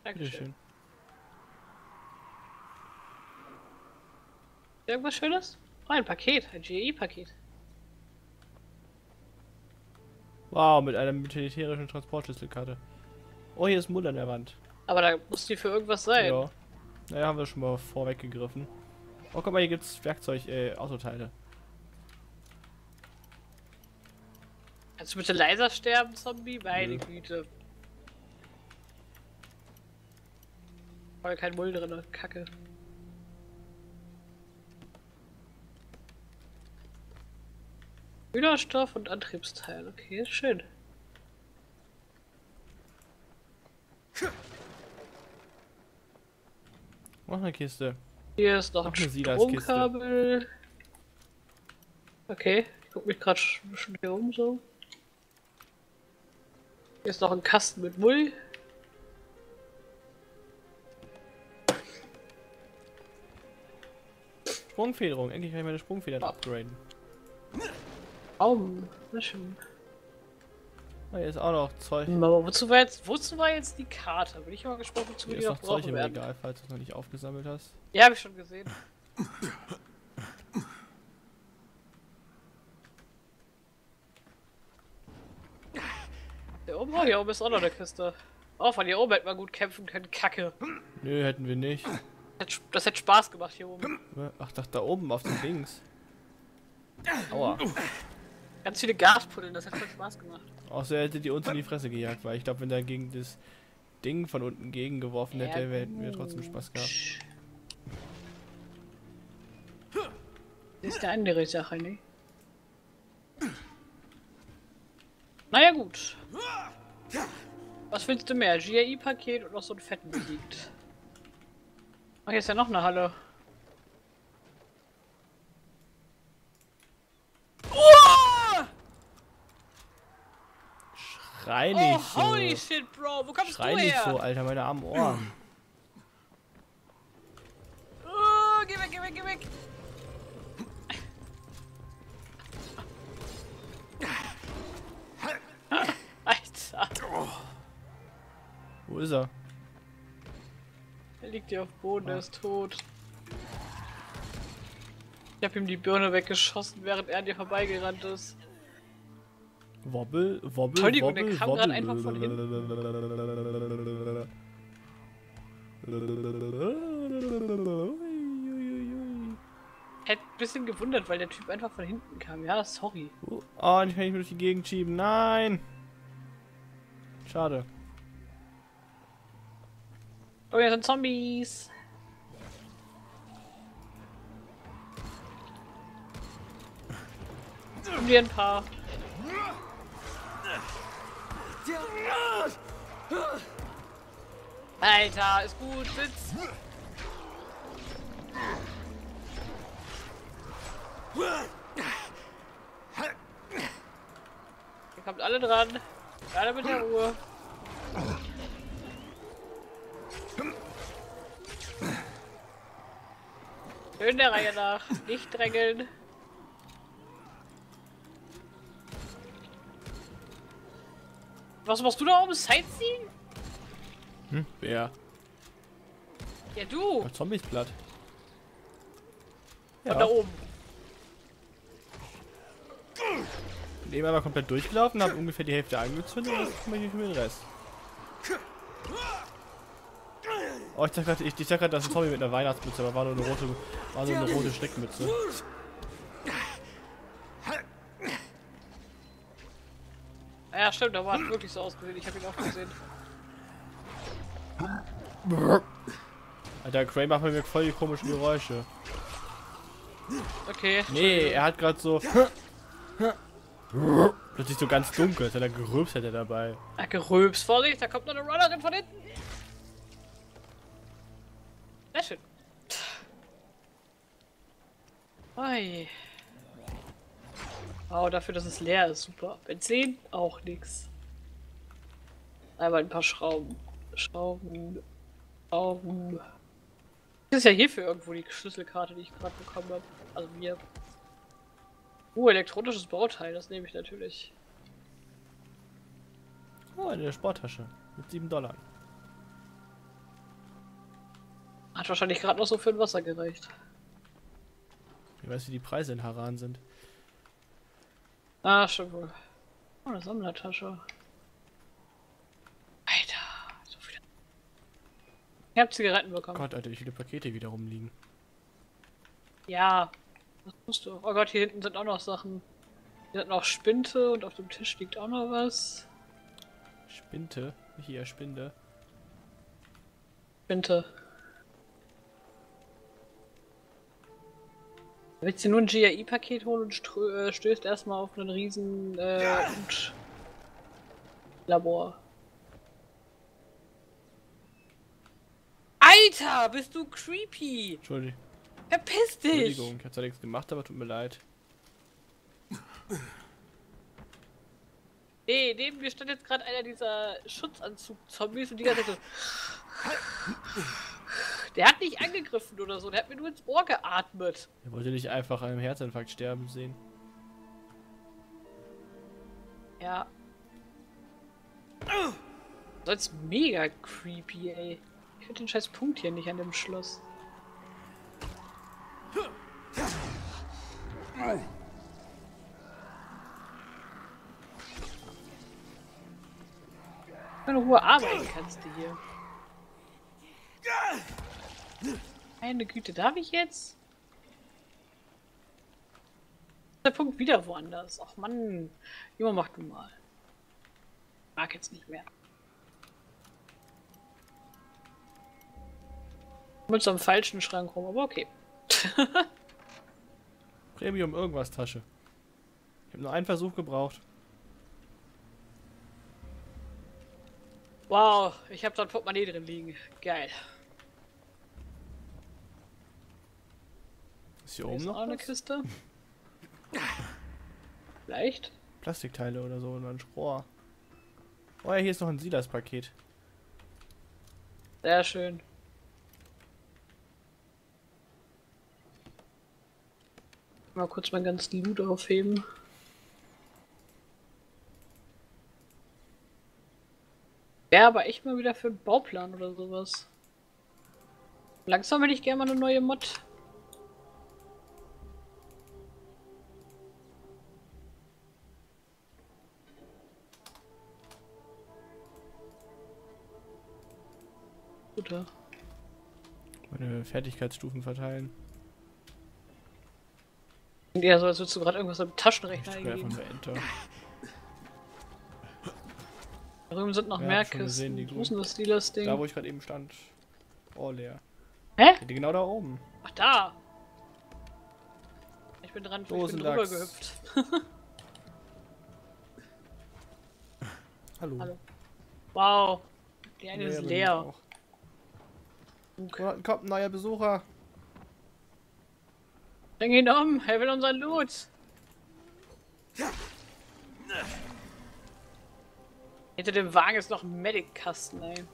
Dankeschön. Irgendwas Schönes? Oh, ein Paket, ein GEI-Paket. Wow, mit einer militärischen Transportschlüsselkarte. Oh, hier ist Müll an der Wand. Aber da muss die für irgendwas sein. Ja. Naja, haben wir schon mal vorweggegriffen. Oh, guck mal, hier gibt's Werkzeug, Autoteile. Kannst du bitte leiser sterben, Zombie? Meine Güte. War kein Müll drin, Kacke. Kühlerstoff und Antriebsteil, okay, schön. Noch eine Kiste. Hier ist noch ein Stromkabel. Okay, ich guck mich gerade schon hier um so. Hier ist noch ein Kasten mit Müll. Sprungfederung. Endlich kann ich meine Sprungfedern upgraden. Na schön. Oh, hier ist auch noch Zeug. Aber wozu war jetzt die Karte? Bin ich mal gespannt, wozu wir Hier die ist noch noch Zeug brauchen im werden. Regal, falls du es noch nicht aufgesammelt hast. Ja, habe ich schon gesehen. Hier oben ist auch noch eine Kiste. Oh, von hier oben hätten wir gut kämpfen können. Kacke. Nö, hätten wir nicht. Das hätte Spaß gemacht hier oben. Ach, da oben auf den Links. Aua. Ganz viele Gaspuddeln, das hätte voll Spaß gemacht. Außer er hätte die uns in die Fresse gejagt, weil ich glaube, wenn er gegen das Ding von unten gegengeworfen hätte, hätten wir trotzdem Spaß gehabt. Das ist eine andere Sache, ne? Naja, gut. Was willst du mehr? GAI-Paket und noch so einen fetten besiegt. Ach, hier ist ja noch eine Halle. Schrei nicht so. Holy shit, Bro, wo kommst Schrei du her? nicht so, Alter, meine armen Ohren. Oh, geh weg, geh weg, geh weg. Alter. Wo ist er? Er liegt hier auf dem Boden, er ist tot. Ich hab ihm die Birne weggeschossen, während er an dir vorbeigerannt ist. Wobbel, wobbel, Entschuldigung, wobbel, der kam wobbel. gerade einfach von hinten. Ich hätte ein bisschen gewundert, weil der Typ einfach von hinten kam. Ja, sorry. Oh, ich kann nicht mehr durch die Gegend schieben. Nein! Schade. Oh, hier sind Zombies. Nimm dir ein paar. Alter, ist gut, sitz. Ihr kommt alle dran. Alle mit der Ruhe. Schön der Reihe nach. Nicht drängeln. Was machst du da oben? Sightseeing? Wer? Ja, du. Der Zombie ist platt. Von da oben. Bin eben einmal komplett durchgelaufen, habe ungefähr die Hälfte angezündet und jetzt mache ich mir den Rest. Oh, ich sag grad, das ist ein Zombie mit einer Weihnachtsmütze, aber war nur eine rote Steckmütze. Ja, stimmt, da war es wirklich so ausgesehen. Ich habe ihn auch gesehen. Alter, Cray macht bei mir voll die komischen Geräusche. Okay. Nee, er hat gerade so plötzlich so ganz dunkel, als er gerülpst hätte dabei. Ah, Geröps, Vorsicht, da kommt noch eine Runnerin von hinten. Sehr schön. Oi. Oh, dafür, dass es leer ist, super. Benzin, auch nix. Einmal ein paar Schrauben. Schrauben. Das ist ja hierfür irgendwo die Schlüsselkarte, die ich gerade bekommen habe. Also mir. Elektronisches Bauteil, das nehme ich natürlich. Oh, eine Sporttasche mit $7. Hat wahrscheinlich gerade noch so für ein Wasser gereicht. Ich weiß, wie die Preise in Haran sind. Ah, stimmt wohl. Oh, eine Sammlertasche. Alter, so viele. Ich hab Zigaretten bekommen. Gott, Alter, wie viele Pakete wieder rumliegen. Ja, das musst du. Oh Gott, hier hinten sind auch noch Sachen. Hier sind noch Spinte und auf dem Tisch liegt auch noch was. Spinte? Hier, Spinde. Spinte. Willst du nur ein GAI-Paket holen und stößt erstmal auf einen riesen Labor. Alter, bist du creepy! Entschuldigung. Verpiss dich! Entschuldigung, ich hab zwar nichts gemacht, aber tut mir leid. Nee, neben mir stand jetzt gerade einer dieser Schutzanzug-Zombies und die ganze Zeit so. Der hat nicht angegriffen oder so, der hat mir nur ins Ohr geatmet. Er wollte nicht einfach an einem Herzinfarkt sterben sehen. Ja. Das ist mega creepy, ey. Ich finde den scheiß Punkt hier nicht an dem Schloss. In Ruhe arbeiten kannst du hier. Meine Güte, darf ich jetzt? Der Punkt wieder woanders. Ach Mann. Junge, mach du mal. Mag jetzt nicht mehr. Mit so einem falschen Schrank rum, aber okay. Premium irgendwas Tasche. Ich habe nur einen Versuch gebraucht. Wow, ich habe da ein Portemonnaie drin liegen. Geil. Ist hier oben noch eine was? Kiste? Vielleicht? Plastikteile oder so und ein Rohr. Oh ja, hier ist noch ein Silas-Paket. Sehr schön. Mal kurz meinen ganzen Loot aufheben. Wäre aber echt mal wieder für einen Bauplan oder sowas. Langsam hätte ich gerne mal eine neue Mod. Guter. Meine Fertigkeitsstufen verteilen. Klingt eher so, als würdest du gerade irgendwas im Taschenrechner Ich drücke eingeben. einfach nur Enter. Da drüben sind noch Ja, mehr hab schon gesehen, Kisten. die Wo ist denn das Dealers-Ding? Da, wo ich gerade eben stand. Oh, leer. Hä? Die genau da oben. Ach, da! Ich bin dran, ich bin drüber Dosendachs. gehüpft. Hallo. Hallo. Wow. Die eine ist bin leer. ich auch. Kommt ein neuer Besucher. Bring ihn um, er will unseren Loot. Hinter dem Wagen ist noch ein Medic-Kasten, ey.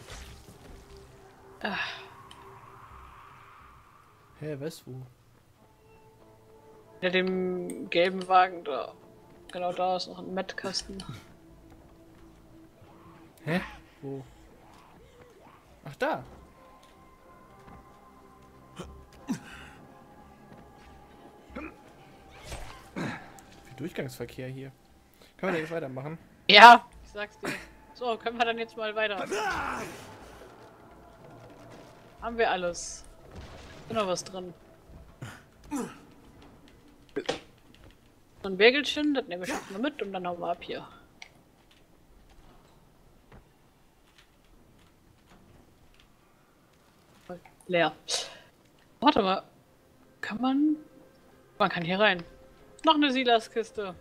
Ah, Hä, was wo? hinter dem gelben Wagen da. Genau da ist noch ein Med-Kasten. Hä? Wo? Ach, da. Viel Durchgangsverkehr hier. Können wir da jetzt weitermachen? Ja, ich sag's dir. So, können wir dann jetzt mal weiter. Haben wir alles. Ist noch was drin. So ein Wägelchen, das nehme ich auch mal mit und dann hauen wir ab hier. Leer. Warte mal. Kann man... Man kann hier rein. Noch eine Silas-Kiste.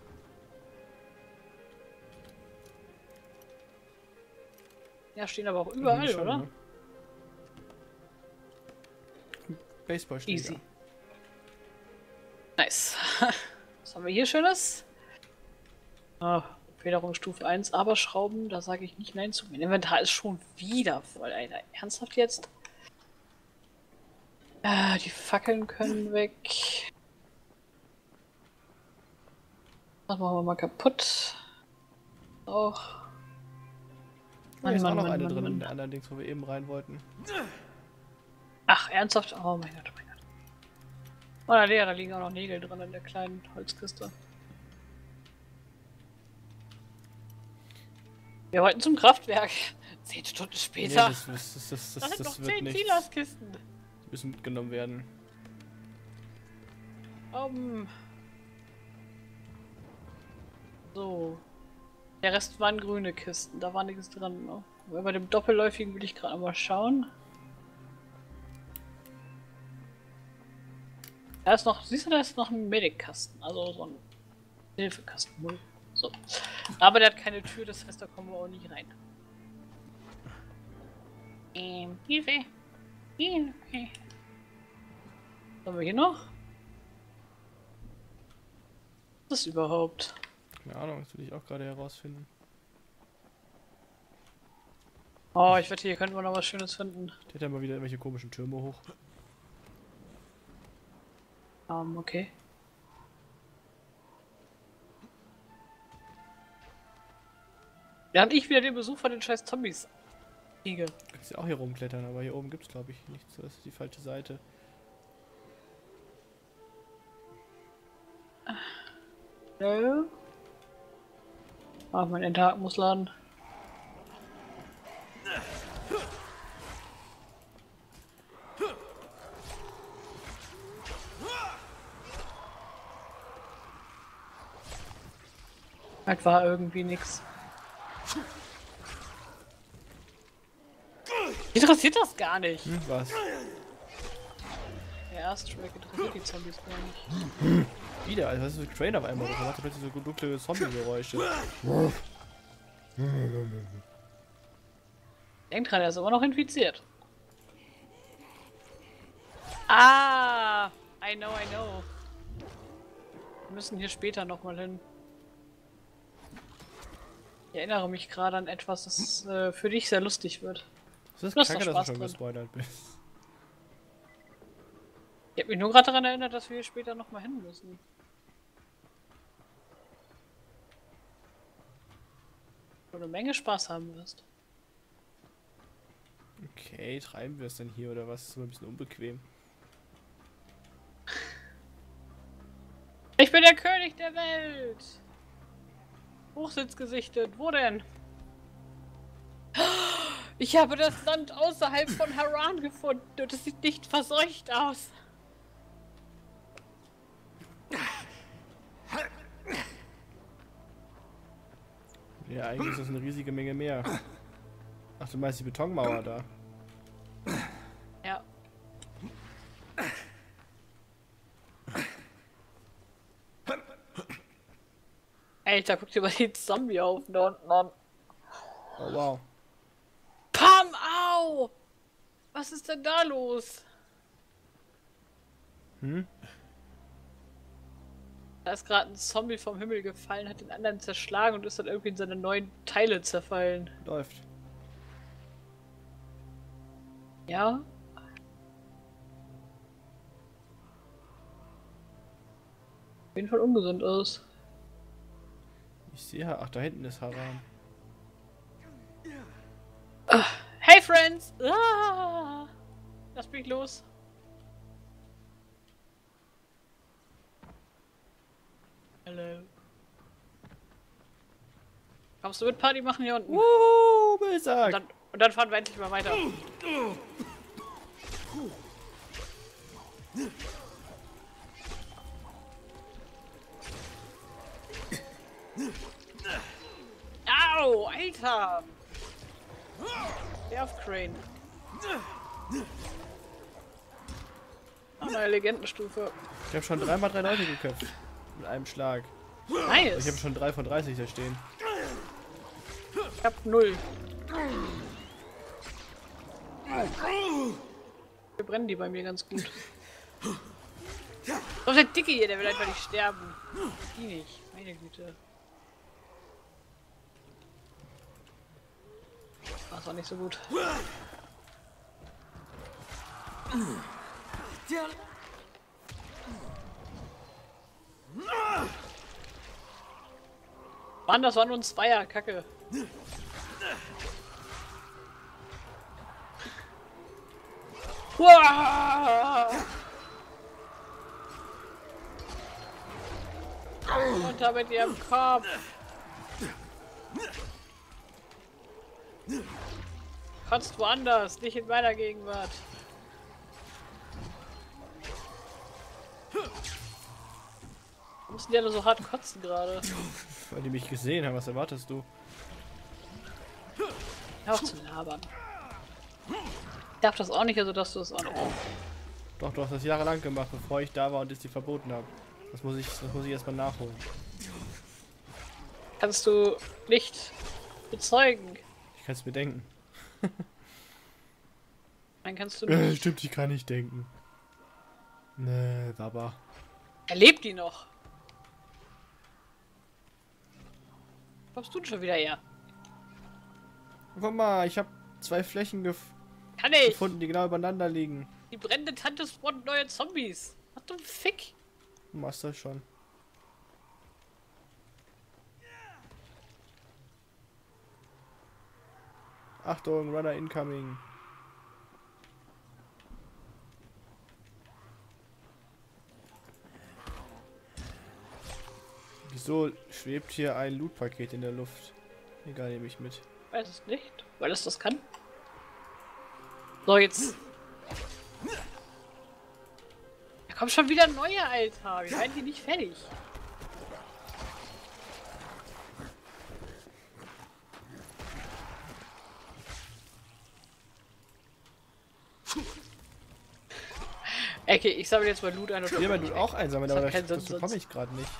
Ja, stehen aber auch überall, Irgendwie schon, oder? ne? Baseballschläger. Easy. Nice. Was haben wir hier Schönes? Oh, Federungsstufe 1, aber Schrauben, da sage ich nicht nein zu. Mein Inventar ist schon wieder voll, Alter. Ernsthaft jetzt? Die Fackeln können weg. Das machen wir mal kaputt. Auch. Oh, hier ist auch noch eine Mann, drin Mann. in der anderen Dings, wo wir eben rein wollten. Ach, ernsthaft? Oh mein Gott, oh mein Gott. Oh, da liegen auch noch Nägel drin in der kleinen Holzkiste. Wir wollten zum Kraftwerk. 10 Stunden später. Nee, das sind noch wird 10 nichts. Silas-Kisten. Die müssen mitgenommen werden. So. Der Rest waren grüne Kisten, da war nichts dran. Ne? Bei dem Doppelläufigen will ich gerade mal schauen. Da ist noch, siehst du, da ist noch ein Medic-Kasten, also so ein Hilfekasten. So. Aber der hat keine Tür, das heißt, da kommen wir auch nicht rein. Hilfe! Hilfe! Was haben wir hier noch? Was ist das überhaupt? Keine Ahnung, das will ich auch gerade herausfinden. Oh, ich wette, hier könnten wir noch was Schönes finden. Der hat ja mal wieder irgendwelche komischen Türme hoch. Okay. Während ich wieder den Besuch von den scheiß Zombies kriege. Du kannst ja auch hier rumklettern, aber hier oben gibt's glaube ich nichts. Das ist die falsche Seite. Nö. Ach, mein Enterhaken muss laden. Das war irgendwie nix. Interessiert das gar nicht. Was? Der Airstrike interessiert die Zombies gar nicht. Wieder, also was ist für Crane auf einmal? Das macht plötzlich so dunkle Zombie-Geräusche. Denkt dran, er ist immer noch infiziert. Ah! I know. Wir müssen hier später nochmal hin. Ich erinnere mich gerade an etwas, das für dich sehr lustig wird. Das Du ist hast kacke, doch dass Spaß du schon dran. gespoilert bist. Ich habe mich nur gerade daran erinnert, dass wir hier später nochmal hin müssen. Wo du eine Menge Spaß haben wirst. Okay, treiben wir es denn hier oder was? Das ist immer ein bisschen unbequem. Ich bin der König der Welt! Hochsitz gesichtet. Wo denn? Ich habe das Land außerhalb von Haran gefunden und es sieht nicht verseucht aus. Ja, eigentlich ist das eine riesige Menge mehr. Ach, du meinst die Betonmauer da? Ja. Alter, guck dir mal den Zombie auf da unten an. Oh wow. Pam, au! Was ist denn da los? Hm? Da ist gerade ein Zombie vom Himmel gefallen, hat den anderen zerschlagen und ist dann irgendwie in seine neuen Teile zerfallen. Läuft. Ja? Auf jeden Fall ungesund aus. Ich sehe, ach, da hinten ist Haran. Hey Friends! Ah! Lass mich los. Hallo. Kommst du mit Party machen hier unten? Besag! Und dann fahren wir endlich mal weiter. Au, Alter! Der auf Crane. Oh, eine Legendenstufe. Ich habe schon 3x3 Leute geköpft. Mit einem Schlag. Nice! Ich habe schon 3 von 30 da stehen. Ich hab 0. Wir brennen die bei mir ganz gut. Oh, der Dicke hier, der will einfach nicht sterben. Die nicht, meine Güte. Das war nicht so gut. Mann, das war nur ein Zweier, Kacke. Oh, Uah! Und damit ihrem Kopf. Kotzt woanders, nicht in meiner Gegenwart. Müssen die alle so hart kotzen gerade? Weil die mich gesehen haben, was erwartest du? Hör auf zu labern. Ich darf das auch nicht, also dass du das auch nicht. Doch, du hast das jahrelang gemacht, bevor ich da war und es dir verboten habe. Das muss ich erstmal nachholen. Kannst du nicht bezeugen. Ich kann es mir denken. Dann kannst du nicht. Stimmt, ich kann nicht denken. Nee, Baba. Er lebt die noch. Kommst du denn schon wieder her? Guck mal, ich habe 2 Flächen Kann ich! gefunden, die genau übereinander liegen. Die brennende Tante spawnt neue Zombies. Was zum Fick? Du machst das schon. Achtung, Runner incoming. Wieso schwebt hier ein Loot-Paket in der Luft? Egal, nehme ich mit. Weiß es nicht, weil es das kann. So, jetzt. Da kommt schon wieder neue, Alter. Wir werden die nicht fertig. Okay, ich sammle jetzt mal Loot ein und Ich will mein Loot auch einsammeln, Das aber hat keinen das Sinn bekomme ich gerade nicht.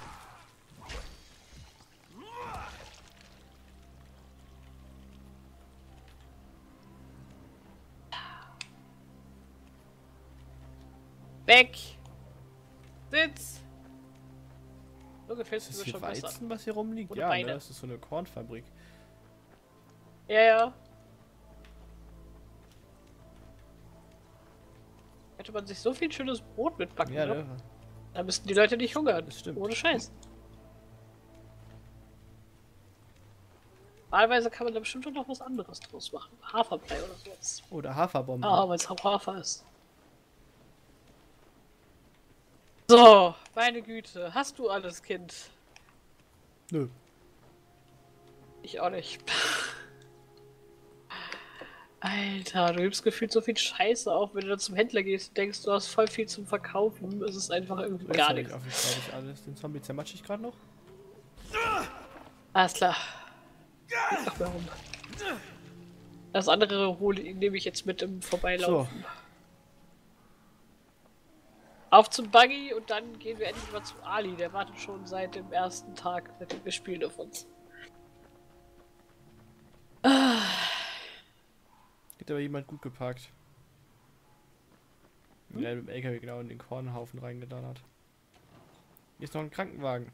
weg! Sitz! So gefällt Ist es das mir hier schon Weizen, besser. was hier rumliegt? Ohne Ja, Beine. ne, das ist so eine Kornfabrik. Ja, ja. Hätte man sich so viel schönes Brot mitbacken, Ja, ne? ne? Da müssten die Leute nicht hungern. Das stimmt. Ohne Scheiß. Normalerweise kann man da bestimmt noch was anderes draus machen. Haferbrei oder sowas. Oder Haferbomben. Ah, weil es Hafer ist. So, meine Güte. Hast du alles, Kind? Nö. Ich auch nicht. Alter, du gibst gefühlt so viel Scheiße auf, wenn du dann zum Händler gehst und denkst, du hast voll viel zum Verkaufen. Es ist einfach irgendwie Jetzt gar hab ich nichts. auf, ich alles. Den Zombie zermatsche ich gerade noch. Alles klar. Ach, warum? Das andere nehme ich jetzt mit im Vorbeilaufen. So. Auf zum Buggy und dann gehen wir endlich mal zu Ali. Der wartet schon seit dem ersten Tag, seitdem wir spielen auf uns. Hat aber jemand gut geparkt. Der mit dem LKW genau in den Kornhaufen reingedonnert. Hier ist noch ein Krankenwagen.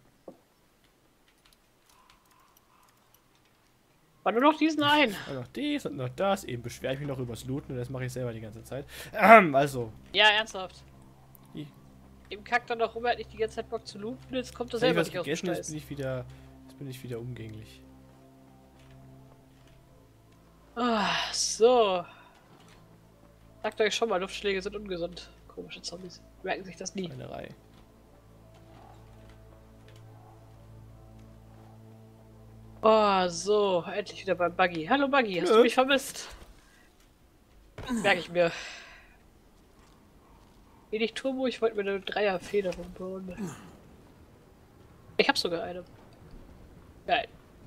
War nur noch diesen einen. Und noch dies und noch das. Eben beschwere ich mich noch übers Looten und das mache ich selber die ganze Zeit. Also. Ja, ernsthaft. Wie? Eben kackt er noch rum, er hat nicht die ganze Zeit Bock zu looten, jetzt kommt er Wenn ich selber was nicht aus dem gegessen, jetzt Steiß. bin ich wieder umgänglich. So. Sagt euch schon mal, Luftschläge sind ungesund. Komische Zombies. Merken sich das nie. Eine Reihe. Oh, so. Endlich wieder beim Buggy. Hallo Buggy, hast du mich vermisst? Merke ich mir. Geh nicht Turbo, ich wollte mir eine Dreierfederung bauen. Ich hab sogar eine. Geil.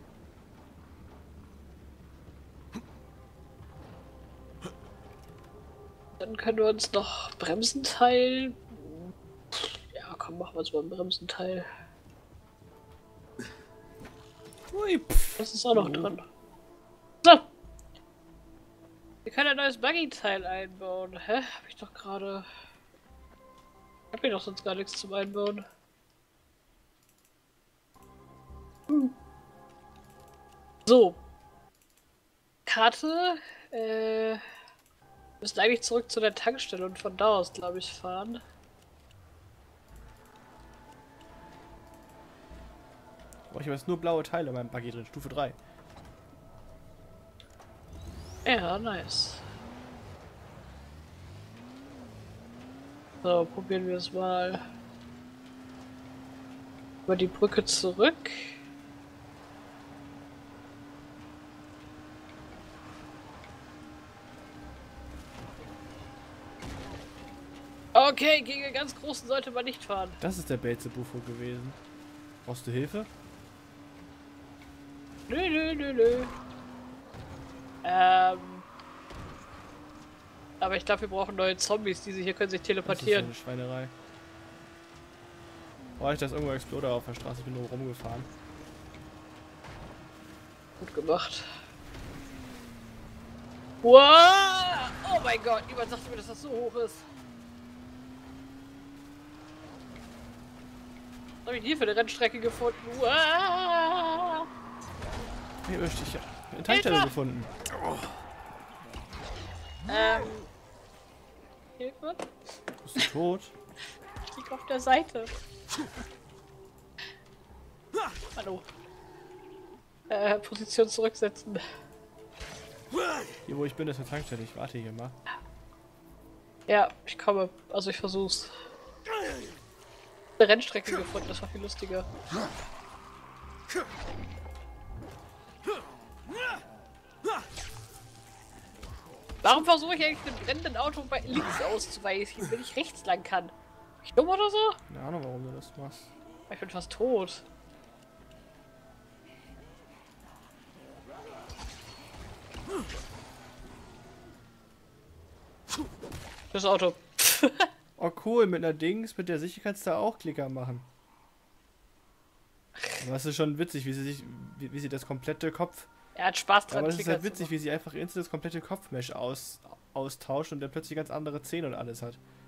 Dann können wir uns noch Bremsenteil. Ja, komm, machen wir uns mal ein Bremsenteil. Ui, pff. Das ist auch noch dran. So. Wir können ein neues Buggy-Teil einbauen. Hä? Hab ich doch gerade. Ich hab hier doch sonst gar nichts zum Einbauen. So. Karte. Müssen eigentlich zurück zu der Tankstelle und von da aus, glaube ich, fahren. Oh, ich habe jetzt nur blaue Teile in meinem Buggy drin. Stufe 3. Ja, nice. So, probieren wir es mal. Über die Brücke zurück. Okay, gegen den ganz großen sollte man nicht fahren. Das ist der Belzebufo gewesen. Brauchst du Hilfe? Nö. Aber ich glaube, wir brauchen neue Zombies. Diese hier können sich teleportieren. Das ist so eine Schweinerei. Brauche ich das irgendwo Exploder auf der Straße? Ich bin nur rumgefahren. Gut gemacht. Wow! Oh mein Gott, niemand sagte mir, dass das so hoch ist. Was habe ich hier für eine Rennstrecke gefunden? Wow! Hier möchte ich eine Tankstelle gefunden. Oh. Hilfe? Bist du tot? Ich lieg auf der Seite. Hallo. Position zurücksetzen. Hier wo ich bin ist eine Tankstelle, ich warte hier mal. Ja, ich komme. Also ich versuch's. Eine Rennstrecke gefunden, das war viel lustiger. Warum versuche ich eigentlich einem brennenden Auto bei links auszuweichen, wenn ich rechts lang kann? Bin ich dumm oder so? Keine Ahnung, warum du das machst. Ich bin fast tot. Das Auto. Oh cool, mit einer Dings, mit der Sicher kannst du auch Klicker machen. Aber das ist schon witzig, wie sie das komplette Kopf... Er hat Spaß dran. Aber das ist halt witzig, wie sie einfach instant das komplette Kopfmesh austauscht und der plötzlich ganz andere Zähne und alles hat.